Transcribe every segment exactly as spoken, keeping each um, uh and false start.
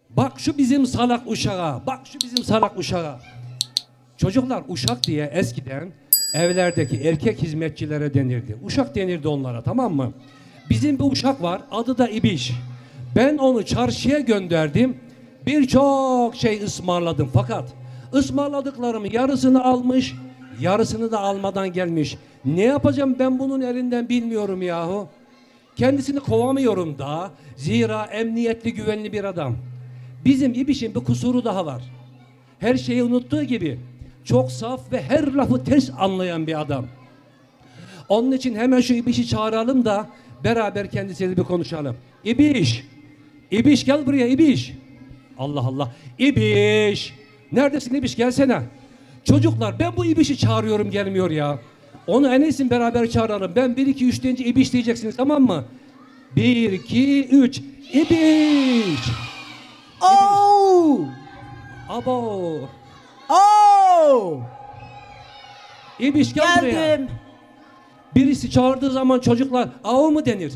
Bak şu bizim salak uşağa. Bak şu bizim salak uşağa. Çocuklar uşak diye eskiden evlerdeki erkek hizmetçilere denirdi. Uşak denirdi onlara, tamam mı? Bizim bir uşak var, adı da İbiş. Ben onu çarşıya gönderdim. Birçok şey ısmarladım fakat ısmarladıklarımın yarısını almış, yarısını da almadan gelmiş. Ne yapacağım ben bunun elinden bilmiyorum yahu. Kendisini kovamıyorum da. Zira emniyetli, güvenli bir adam. Bizim İbiş'in bir kusuru daha var. Her şeyi unuttuğu gibi çok saf ve her lafı ters anlayan bir adam. Onun için hemen şu İbiş'i çağıralım da beraber kendisiyle bir konuşalım. İbiş! İbiş gel buraya İbiş! Allah Allah! İbiş! Neredesin İbiş, gelsene. Çocuklar ben bu İbiş'i çağırıyorum, gelmiyor ya. Onu en iyisi beraber çağıralım. Ben bir iki üç deyince İbiş diyeceksiniz, tamam mı? bir iki üç İbiş! Oo! Abo! Oo! İbiş gel buraya. Geldim. Birisi çağırdığı zaman çocuklar "Ao" mu denir?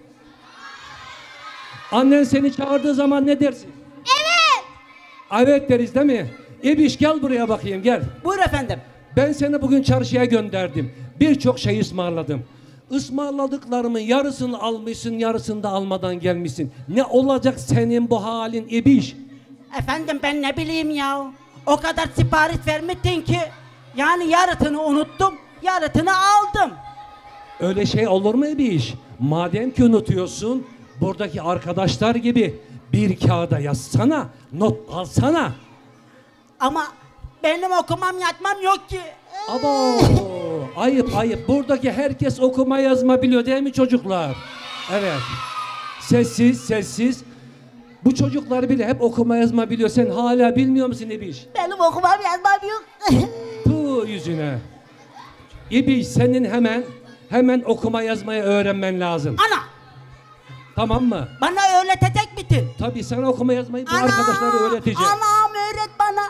Annen seni çağırdığı zaman ne dersin? Evet. Evet deriz değil mi? İbiş gel buraya bakayım, gel. Buyur efendim. Ben seni bugün çarşıya gönderdim. Birçok şey ısmarladım. Ismarladıklarımın yarısını almışsın, yarısını da almadan gelmişsin. Ne olacak senin bu halin İbiş? Efendim ben ne bileyim ya. O kadar sipariş vermiştin ki. Yani yarısını unuttum, yarısını aldım. Öyle şey olur mu İbiş? Madem ki unutuyorsun, buradaki arkadaşlar gibi bir kağıda yazsana, not alsana. Ama benim okumam yazmam yok ki. Abo, ayıp ayıp. Buradaki herkes okuma yazma biliyor değil mi çocuklar? Evet. Sessiz sessiz. Bu çocuklar bile hep okuma yazma biliyor. Sen hala bilmiyor musun İbiş? Benim okumam yazmam yok. Puh yüzüne. İbiş senin hemen hemen okuma yazmayı öğrenmen lazım. Ana! Tamam mı? Bana öğretecek misin? Tabii sana okuma yazmayı bu Ana! arkadaşlara öğreteceğim. Anam öğret bana.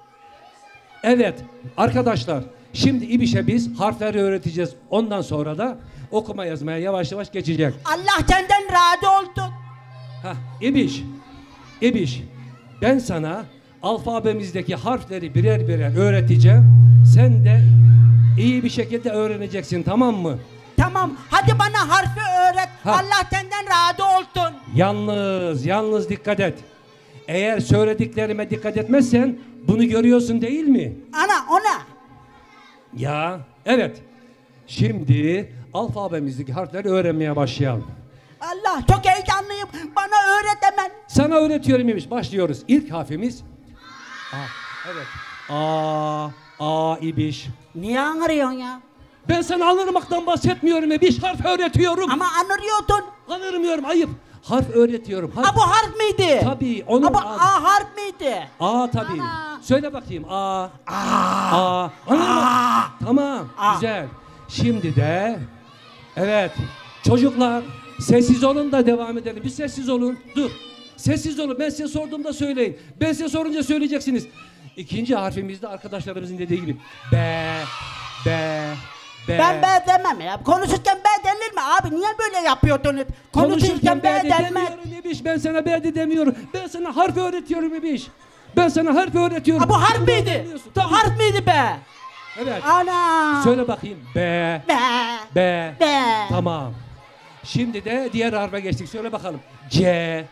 Evet arkadaşlar, şimdi İbiş'e biz harfleri öğreteceğiz. Ondan sonra da okuma yazmaya yavaş yavaş geçecek. Allah senden razı olsun. Hah, İbiş, İbiş, ben sana alfabemizdeki harfleri birer birer öğreteceğim. Sen de iyi bir şekilde öğreneceksin, tamam mı? Tamam, hadi bana harfi öğret. Ha. Allah senden razı olsun. Yalnız, yalnız dikkat et. Eğer söylediklerime dikkat etmezsen bunu görüyorsun değil mi? Ana, ona. Ya, evet. Şimdi alfabemizdeki harfleri öğrenmeye başlayalım. Allah, çok heyecanlıyım. Bana öğret hemen. Sana öğretiyorum İbiş. Başlıyoruz. İlk harfimiz A. Evet. A, A İbiş. Niye anırıyorsun ya? Ben sana anırmaktan bahsetmiyorum İbiş. Harf öğretiyorum. Ama anırıyordun. Anırmıyorum, ayıp. Harf öğretiyorum. Harf. Ha, bu harf miydi? Tabii. Onun Ha, bu adı. A harf miydi? A tabii. Ana. Söyle bakayım. A. A. A. Anırma. A. Tamam. A. Güzel. Şimdi de evet. Çocuklar sessiz olun da devam edelim. Bir sessiz olun. Dur. Sessiz olun. Ben size sorduğumda söyleyin. Ben size sorunca söyleyeceksiniz. İkinci harfimizde arkadaşlarımızın dediği gibi B, B, B. Ben B demem ya. Konuşurken B denir mi abi? Niye böyle yapıyordunuz? Konuşurken B de denmez. demiyorum İbiş. Ben sana B de demiyorum. Ben sana harf öğretiyorum İbiş. Ben sana harf öğretiyorum. Ha, bu harf Bunu miydi? öğreniyorsun. Bu Tabii. harf miydi B? Evet. Ana. Söyle bakayım. B, B. B. B. Tamam. Şimdi de diğer harfe geçtik. Söyle bakalım. C.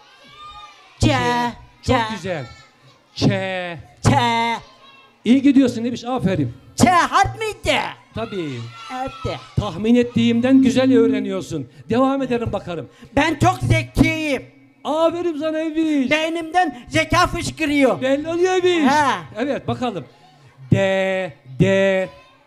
C. Çok C. güzel. Ç. Ç. İyi gidiyorsun İbiş. Aferin. Ç harf miydi? Tabii. Evet. Tahmin ettiğimden güzel öğreniyorsun. Devam edelim bakalım. Ben çok zekiyim. Aferin sana İbiş. Beynimden zeka fışkırıyor. Belli oluyor İbiş. Ha. Evet bakalım. D. D.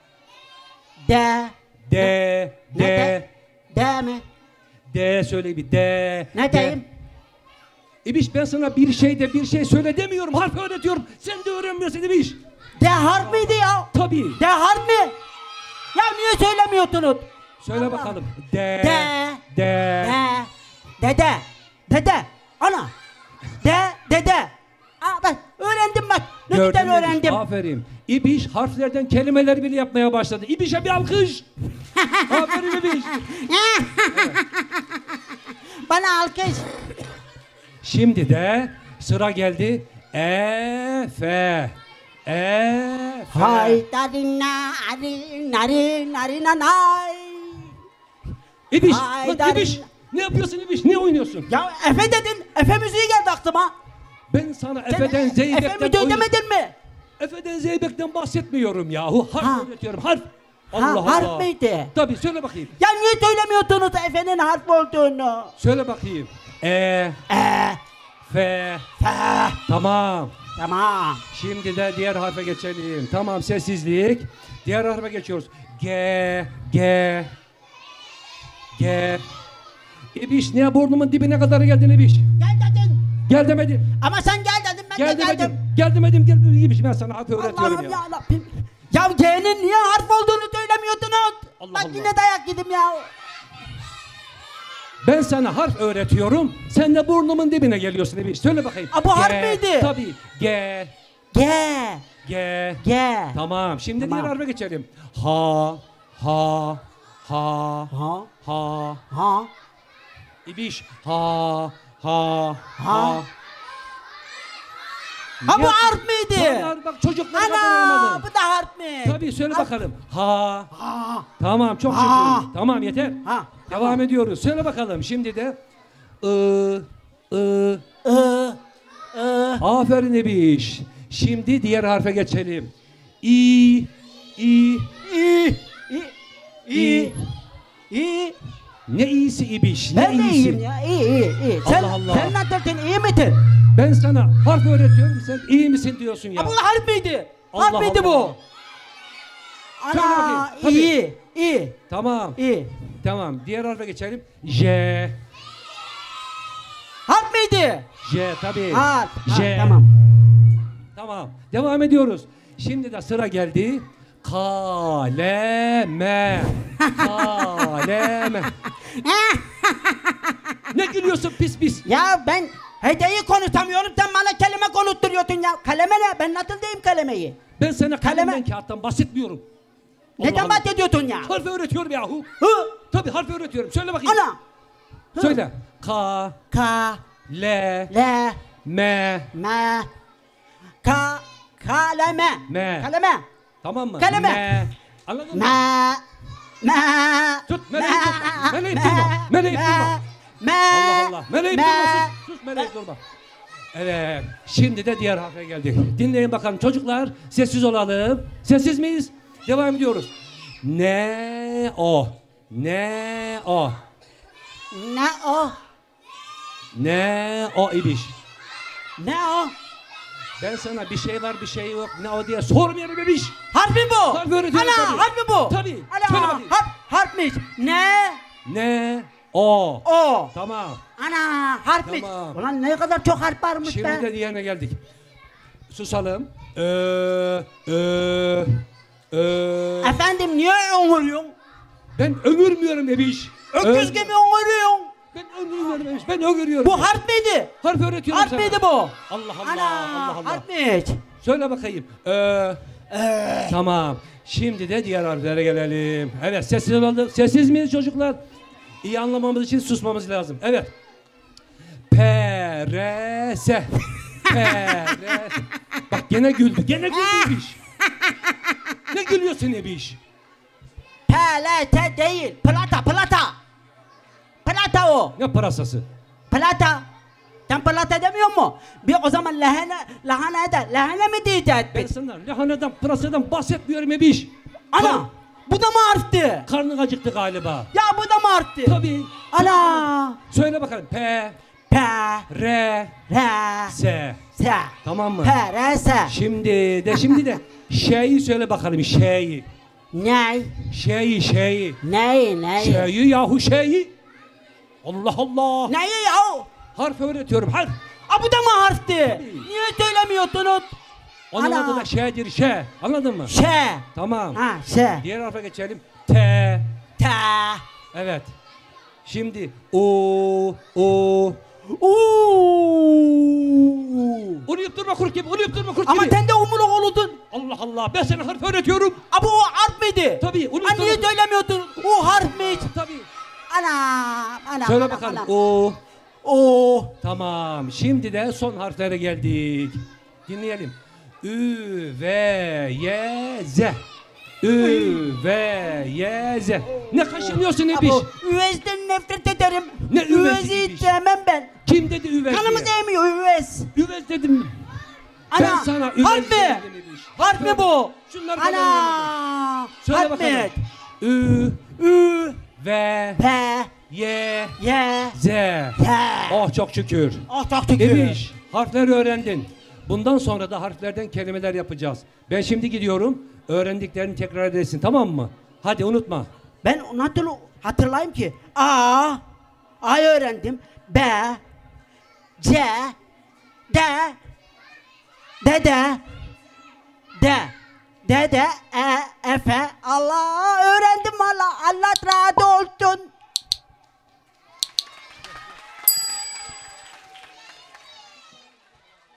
D. D. Ne D. de? D mi? D söyle bir. D. Ne D. diyeyim? İbiş ben sana bir şey de bir şey söyle demiyorum. Harf öğretiyorum. Sen de öğrenmiyorsun İbiş. D harf miydi ya? Tabii. D harf mi? Ya niye söylemiyorsunuz? Söyle Allah. bakalım. D. D. D. D. Dede. Dede. Ana. D. Dede. Aa, ben öğrendim bak. Ne Gördün güzel mü İbiş? öğrendim. Aferin. İbiş harflerden kelimeler bile yapmaya başladı. İbiş'e bir alkış. Aferin İbiş. Bana alkış. Şimdi de Sıra geldi. E, F. E, F. Hay darina ari nari nari nanay. İbiş, Ay, lan darina. İbiş. Ne yapıyorsun İbiş? Ne oynuyorsun? Ya Efe dedin. Efe müziği geldi aklıma. Ben sana Sen Efe'den, Efe Zeybek'ten müziği oyun- demedin mi? Efe'den, Zeybek'ten bahsetmiyorum yahu. Harf Ha. öğretiyorum, harf. Ha, Allah Allah. harf miydi? Tabii, söyle bakayım. Ya niye söylemiyordunuz Efe'nin harf olduğunu? Söyle bakayım. E, E, F. F. Tamam. Tamam. Şimdi de diğer harfe geçelim. Tamam, sessizlik. Diğer harfe geçiyoruz. G, G, G. İbiş, niye burnumun dibine kadar geldin İbiş? Gel dedin. Gel demedim. Ama sen gel dedin ben Gel de geldim. demedim. Gel demedim. Gel demedim İbiş. Ben sana harf öğretiyorum Allah'ım ya. ya Rabbim. Ya G'nin niye harf olduğunu söylemiyordunuz? Allah Bak Allah. yine dayak yedim ya. Ben sana harf öğretiyorum. Sen de burnumun dibine geliyorsun İbiş. Söyle bakayım. Aa, bu harf miydi? Tabii. G, G. G. G. Tamam. Şimdi Tamam. diğer harfe geçelim. Ha, ha, ha, Ha. ha. Ha. İbiş. Ha, ha, ha. Ha. Ha bu Ya- harf miydi? Tamam, bak çocuklar kadar Ana oynadım. bu da harf mi? Tabii, söyle Harf- bakalım. Ha. Ha. Tamam, çok Ha. şükür. Tamam, yeter. Ha. Devam ediyoruz. Söyle bakalım. Şimdi de I, I. I. I. Aferin İbiş. Şimdi diğer harfe geçelim. İ, İ, İ. İ. İ. İ. İ. Ne iyisi İbiş? Ne Ben de iyisi? iyiyim ya. İyi iyi iyi. Sen, Allah Allah. sen nasılsın? İyi misin? Ben sana harf öğretiyorum. Sen iyi misin diyorsun ya. Ha bu harf miydi? Allah Harf miydi Allah. bu? Söyle bakayım, Ana tabii. iyi iyi Tamam. iyi. Tamam. Diğer harfe geçelim. J. Harf miydi? J tabii. Harf. Ha, J. tamam. Tamam. Devam ediyoruz. Şimdi de sıra geldi. Kaleme. Kaleme. Ne gülüyorsun pis pis? Ya ben hedeyi konuşamıyorum sen bana kelime konutturuyorsun ya. Kaleme ne? Ben nasıl diyeyim kalemeyi? Ben sana kalemden Kaleme- kağıttan bahsetmiyorum. Allah Neden Allah. bahsediyorsun ya? Harf öğretiyorum yahu. Hı? Tabii harf öğretiyorum. Söyle bakayım. Ana. Hı. Söyle. K, Ka. L, Le. M, Me. Ka. Kaleme. Me. Kaleme. tamam mı? Kaleme. M. Anladın mı? Me. Me. Tut, meleği tutma. Meleği tutma. Meleği tutma. Me. Allah Allah. Meleği Me. durma. Sus, sus meleği durma. Evet. Şimdi de diğer harfe geldik. Dinleyin bakalım çocuklar. Sessiz olalım. Sessiz miyiz? Devam ediyoruz. Ne o? Ne o? Ne o? Ne o İbiş? Ne o? Ben sana bir şey var bir şey yok ne o diye sormuyorum İbiş. Harf mi bu? Harf öğretiyorum Ana tabii. harf mi bu? Tabii. Ana Söyle bakayım. harf, harfmiş. Ne? Ne o? O. Tamam. Ana harfmiş. Tamam. Ulan ne kadar çok harf varmış Şimdi be. de diğerine geldik. Susalım. Ö, ö, ö. Efendim niye öngörüyorsun? Ben öngürmüyorum Ebiş. Öküz Ö- gibi öngörüyorsun. Ben öngürmüyorum Ebiş. Ben öngürüyorum. Bu harf miydi? Harf öğretiyorum Harf sana. miydi bu? Allah Allah. Ana Allah Allah. harfmiş. Söyle bakayım. Ö. Ee, Tamam. Şimdi de diğer harflere gelelim. Evet, sessiz olalım. Sessiz miyiz çocuklar? İyi anlamamız için susmamız lazım. Evet. P R S. P R S. Bak gene güldü. Gene güldü İbiş. Ne gülüyorsun İbiş? P L T değil. Plata plata. Plata o. Ne parasası? Plata. Sen plata demiyor mu? Bir o zaman lahana, lahana eder. Lahana mı diyeceğiz Ben biz? sana lahaneden, pırasadan bahsetmiyorum İbiş. Ana bu da mı harfti? Karnın acıktı galiba. Ya bu da mı harfti? Tabii. Ana. Söyle bakalım. P, P, R, R, S. S. Tamam mı? P, R, S. Şimdi de şimdi de şeyi söyle bakalım şeyi. Ney? Şeyi şeyi. Ney, ney? Şeyi yahu şeyi. Allah Allah. Neyi ya? Harf öğretiyorum harf. Aa bu da mı harfti? Niye söylemiyorsunuz? Onun Ana. adı da şeydir şey. Anladın mı? Ş. Tamam. Ha, Ş. Diğer harfe geçelim. T. T. Evet. Şimdi U, U. Uuu. Onu yaptırma kurt gibi, onu yaptırma kurt Ama gibi. sen de umurlu oludun. Allah Allah, ben sana harf öğretiyorum. Aa bu harf miydi? Tabii, onu Aa, niye yaptırma. söylemiyorsun? O harfmiş. Tabii. Anam, anam, Söyle anam, bakalım. anam. U, O. Tamam. Şimdi de son harflere geldik. Dinleyelim. Ü, V, Y, Z. Ü, V, Y, Z. Ne kaşınıyorsun Ebiş? Abo, üvezden nefret ederim. Ne üvezi Üvezi Ebiş? hiç sevmem ben. Kim dedi üvez Kanımız diye? emiyor üvez. Üvez dedim. Ben Ana, sana üvez harf mi? dedim Ebiş. Harf mi Söyle. bu? Şunları bakalım. Ana. Söyle Harf bakalım. mi? Ü, Ü, V, P, Y, Y, Z. Z. Oh çok şükür. Ah çok şükür. Ebiş, harfleri öğrendin. Bundan sonra da harflerden kelimeler yapacağız. Ben şimdi gidiyorum. Öğrendiklerini tekrar edersin, tamam mı? Hadi unutma. Ben nasıl hatırlayayım ki? A, A'yı öğrendim. B, C, D, D, D, D, D, D, E, F, Allah öğrendim valla. Allah razı olsun.